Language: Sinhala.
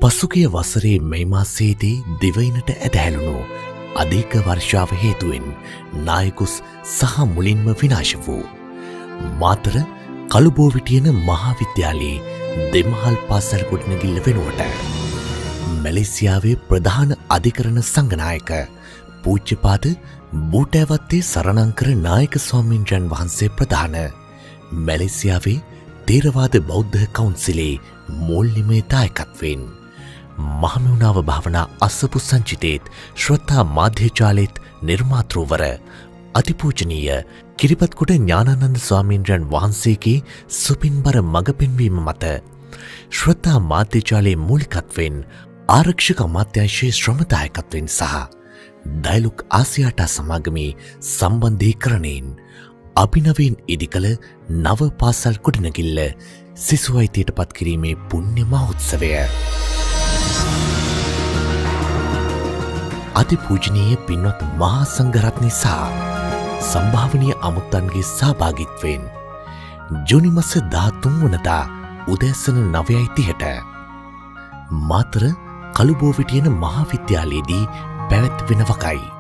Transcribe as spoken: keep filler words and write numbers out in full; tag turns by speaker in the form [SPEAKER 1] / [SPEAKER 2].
[SPEAKER 1] පසුගිය වසරේ මේ මාසයේදී දිවයිනට ඇදහැළුණු අධික වර්ෂාව හේතුවෙන් නායකුස් සහ මුලින්ම විනාශ වූ මාතර කළුබෝවිටියන මහාවිද්‍යාලයේ දෙමහල් පාසල් ගොඩනැගිල්ල වෙනුවට මැලේසියාවේ ප්‍රධාන අධිකරණ සංඝනායක පූජ්‍යපාද බූටෑවත්තේ සරණංකර නායක ස්වාමීන්ද්‍රයන් වහන්සේ ප්‍රධාන මැලේසියාවේ තේරවාද බෞද්ධ කවුන්සිලේ මූල්‍යමය දායකත්වයෙන් මහමෙවුනාව භාවනා අසපු සංචිතේත් ශ්‍රද්ධා මාධ්‍යජාලෙත් නිර්මාතෘවර අතිපූජනීය කිරිපත්කොට ඥානානන්ද ස්වාමීන්ද්‍රයන් වහන්සේගේ සුපින්බර මඟ පෙන්වීම මත ශ්‍රද්ධා මාධ්‍යජාලයේ මූලිකත්වයෙන් ආරක්ෂක අමාත්‍යාංශයේ ශ්‍රමදායකත්වයෙන් සහ ඩයලොග් ආසියාටා සමාගමේ සම්බන්ධීකරණයෙන් අභිනවයෙන් ඉදිකළ නව පාසල් ගොඩනැගිල්ල සිසු අයිතියට පත් කිරීමේ පුණ්‍ය මහෝත්සවය අතිපූජනීය පින්වත් මහා සංඝරත්නය සහ සම්භාවනීය අමුත්තන්ගේ සහභාගීත්වයෙන් ජූනි මාස දහතුන් වනදා උදෑසන නවයයි තිහට මාතර කළුබෝවිටියන මහාවිද්‍යාලයේදී පැවැත්වෙන වකයි.